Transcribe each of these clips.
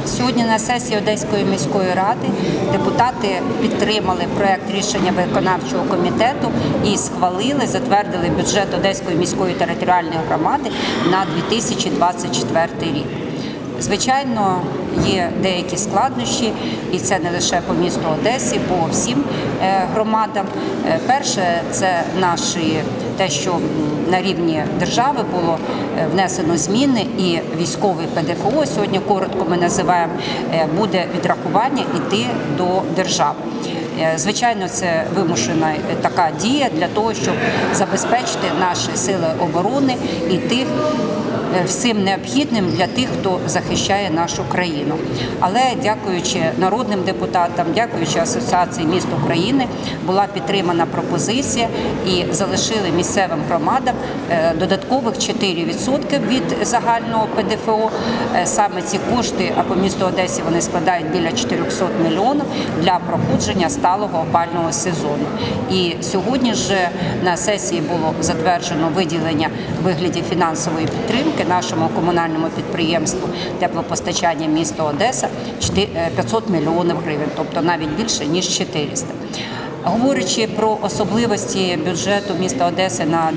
Сьогодні на сесії Одеської міської ради депутати підтримали проект рішення виконавчого комітету і схвалили, затвердили бюджет Одеської міської територіальної громади на 2024 рік. Звичайно, є деякі складнощі, і це не лише по місту Одесі, по всім громадам. Перше – це те, що на рівні держави було внесено зміни, і військовий ПДФО, сьогодні коротко ми називаємо, буде відрахування йти до держави. Звичайно, це вимушена така дія для того, щоб забезпечити наші сили оборони і всім необхідним для тих, хто захищає нашу країну. Але дякуючи народним депутатам, дякуючи Асоціації міст України, була підтримана пропозиція і залишили місцевим громадам додаткових 4% від загального ПДФО. Саме ці кошти, а по місту Одесі вони складають біля 400 мільйонів для проходження сталого опалювального сезону. І сьогодні ж на сесії було затверджено виділення в вигляді фінансової підтримки нашому комунальному підприємству теплопостачання міста Одеса 500 мільйонів гривень, тобто навіть більше, ніж 400. Говорячи про особливості бюджету міста Одеси на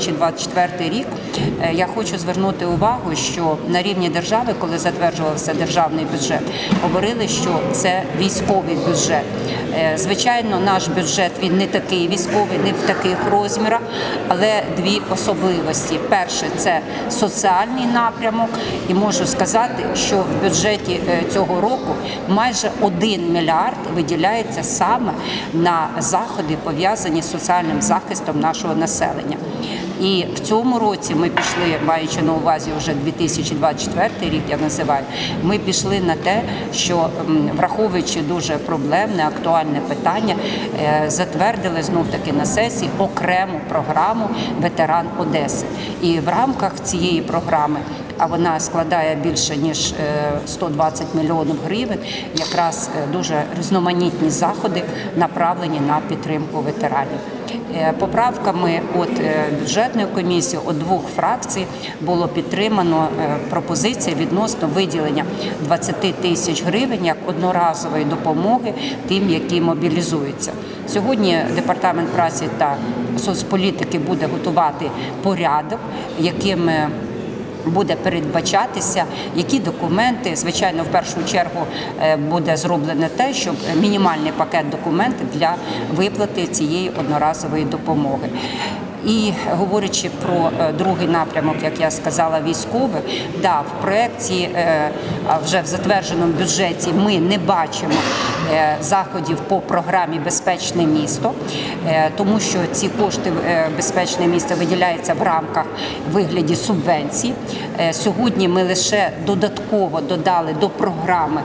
2024 рік, я хочу звернути увагу, що на рівні держави, коли затверджувався державний бюджет, говорили, що це військовий бюджет. Звичайно, наш бюджет, він не такий військовий, не в таких розмірах, але дві особливості. Перше – це соціальний напрямок, і можу сказати, що в бюджеті цього року майже 1 мільярд виділяється саме на заходи, пов'язані з соціальним захистом нашого населення. І в цьому році ми пішли, маючи на увазі вже 2024 рік, я називаю, ми пішли на те, що, враховуючи дуже проблемне, актуальне питання, затвердили знов-таки на сесії окрему програму «Ветеран Одеси». І в рамках цієї програми, а вона складає більше, ніж 120 мільйонів гривень, якраз дуже різноманітні заходи направлені на підтримку ветеранів. Поправками бюджетної комісії від двох фракцій було підтримано пропозиція відносно виділення 20 тисяч гривень як одноразової допомоги тим, які мобілізуються. Сьогодні Департамент праці та соцполітики буде готувати порядок, яким буде передбачатися, які документи, звичайно, в першу чергу буде зроблено те, щоб мінімальний пакет документів для виплати цієї одноразової допомоги. І говорячи про другий напрямок, як я сказала, військовий, да, в проєкті, вже в затвердженому бюджеті ми не бачимо заходів по програмі «Безпечне місто», тому що ці кошти «Безпечне місто» виділяються в рамках вигляді субвенцій. Сьогодні ми лише додатково додали до програми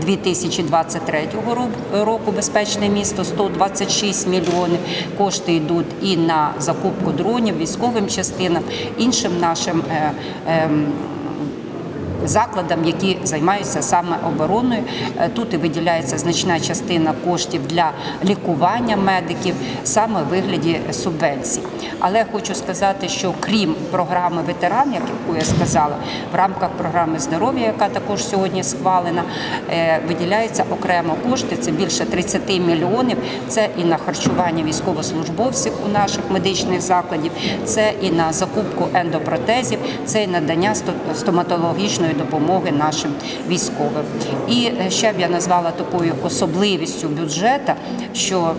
2023 року «Безпечне місто» 126 мільйонів. Кошти йдуть і на закупку дронів, військовим частинам, іншим нашим закладам, які займаються саме обороною. Тут і виділяється значна частина коштів для лікування медиків, саме в вигляді субвенцій. Але хочу сказати, що крім програми «Ветеран», яку я сказала, в рамках програми «Здоров'я», яка також сьогодні схвалена, виділяються окремо кошти, це більше 30 мільйонів, це і на харчування військовослужбовців у наших медичних закладів, це і на закупку ендопротезів, це і надання стоматологічної допомоги нашим військовим. І ще б я назвала такою особливістю бюджету, що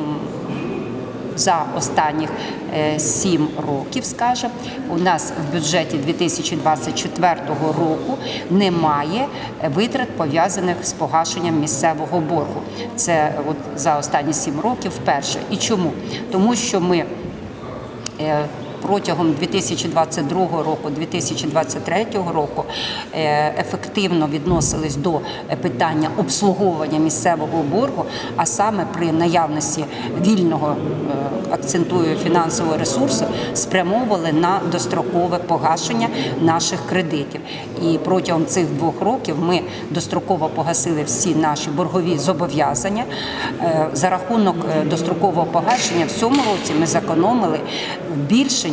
за останніх 7 років, скажімо, у нас в бюджеті 2024 року немає витрат, пов'язаних з погашенням місцевого боргу. Це за останні 7 років вперше. І чому? Тому що ми протягом 2022 року, 2023 року ефективно відносились до питання обслуговування місцевого боргу, а саме при наявності вільного, акцентую, фінансового ресурсу, спрямовували на дострокове погашення наших кредитів. І протягом цих 2 років ми достроково погасили всі наші боргові зобов'язання. За рахунок дострокового погашення в цьому році ми зекономили більше,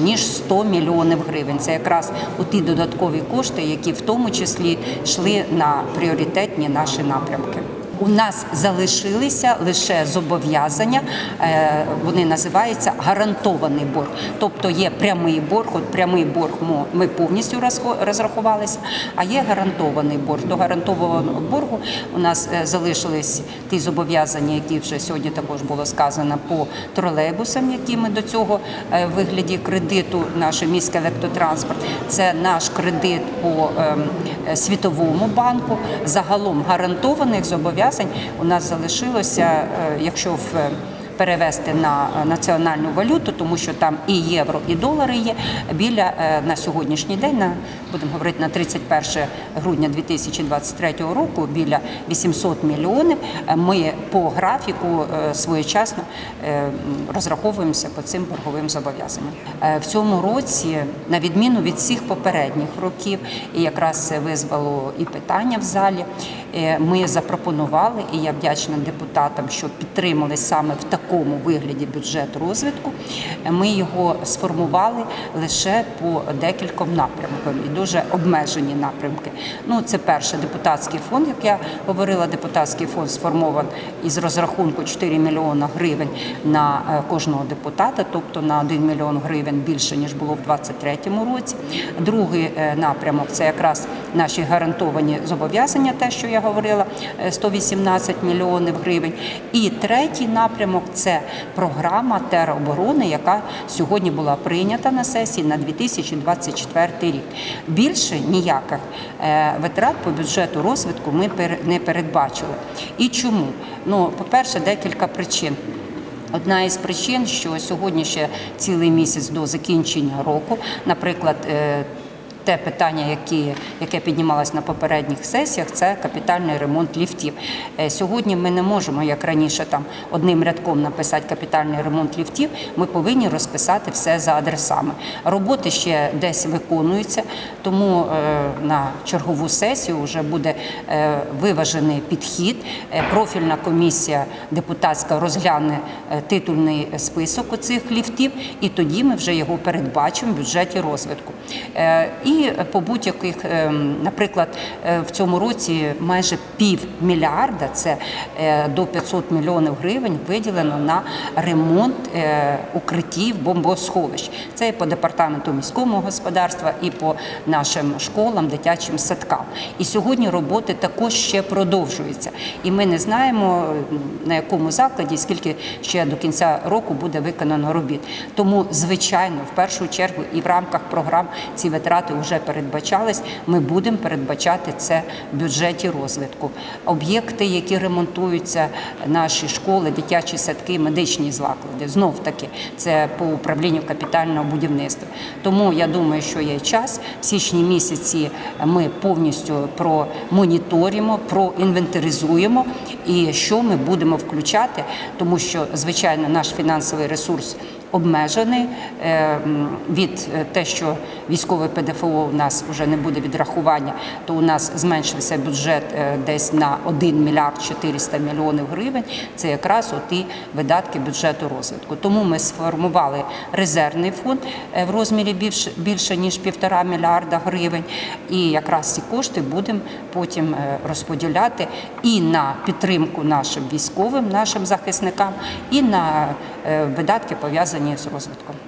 ніж 100 мільйонів гривень. Це якраз у ті додаткові кошти, які в тому числі йшли на пріоритетні наші напрямки. У нас залишилися лише зобов'язання, вони називаються гарантований борг. Тобто є прямий борг, от прямий борг ми повністю розрахувалися, а є гарантований борг. До гарантованого боргу у нас залишились ті зобов'язання, які вже сьогодні також було сказано по тролейбусам, які ми до цього в вигляді кредиту, наш міський електротранспорт, це наш кредит по Світовому банку. Загалом гарантованих зобов'язань у нас залишилося, якщо перевести на національну валюту, тому що там і євро, і долари є, біля на сьогоднішній день, будемо говорити на 31 грудня 2023 року, біля 800 мільйонів. Ми по графіку своєчасно розраховуємося по цим борговим зобов'язанням. В цьому році, на відміну від всіх попередніх років, і якраз це визвало і питання в залі, ми запропонували, і я вдячна депутатам, що підтримали саме в такому вигляді бюджет розвитку. Ми його сформували лише по декільком напрямкам і дуже обмежені напрямки. Це перше, депутатський фонд, як я говорила, депутатський фонд сформований із розрахунку 4 мільйона гривень на кожного депутата, тобто на 1 мільйон гривень більше, ніж було в 2023 році. Другий напрямок – це якраз наші гарантовані зобов'язання, те, що я говорила, 118 мільйонів гривень. І третій напрямок – це програма тероборони, яка сьогодні була прийнята на сесії на 2024 рік. Більше ніяких витрат по бюджету розвитку ми не передбачили. І чому? По-перше, декілька причин. Одна із причин, що сьогодні ще цілий місяць до закінчення року, наприклад, те питання, яке піднімалось на попередніх сесіях, це капітальний ремонт ліфтів. Сьогодні ми не можемо, як раніше, одним рядком написати капітальний ремонт ліфтів, ми повинні розписати все за адресами. Роботи ще десь виконуються, тому на чергову сесію вже буде виважений підхід. Профільна комісія депутатська розгляне титульний список оцих ліфтів, і тоді ми вже його передбачимо в бюджеті розвитку. І по будь-яких, наприклад, в цьому році майже півмільярда, це до 500 мільйонів гривень, виділено на ремонт укриттів, бомбосховищ. Це і по департаменту міського господарства, і по нашим школам, дитячим садкам. І сьогодні роботи також ще продовжуються. І ми не знаємо, на якому закладі, скільки ще до кінця року буде виконано робіт. Тому, звичайно, в першу чергу і в рамках програм ці витрати вже передбачались, ми будемо передбачати це в бюджеті розвитку. Об'єкти, які ремонтуються, наші школи, дитячі садки, медичні заклади, знов-таки, це по управлінню капітального будівництва. Тому я думаю, що є час. В січні місяці ми повністю промоніторимо, проінвентаризуємо і що ми будемо включати, тому що, звичайно, наш фінансовий ресурс обмежений від те, що військове ПДФО у нас вже не буде відрахування, то у нас зменшився бюджет десь на 1 мільярд 400 мільйонів гривень. Це якраз оті видатки бюджету розвитку. Тому ми сформували резервний фонд в розмірі більше ніж 1,5 мільярда гривень. І якраз ці кошти будемо потім розподіляти і на підтримку нашим військовим, нашим захисникам, і на видатки, пов'язані з розвитком.